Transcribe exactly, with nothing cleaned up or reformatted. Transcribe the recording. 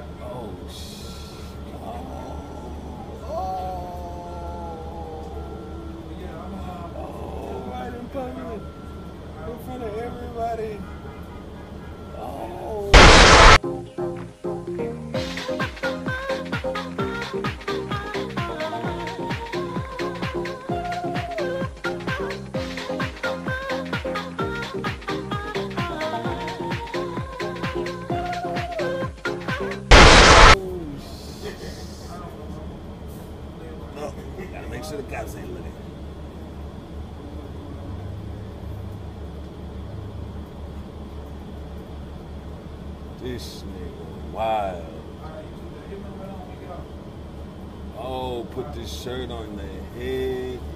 Oh, shit. Oh, oh, oh, right in public. In front of everybody. Oh. Look, gotta make sure the cops ain't looking. This nigga wild. Oh, put this shirt on their head.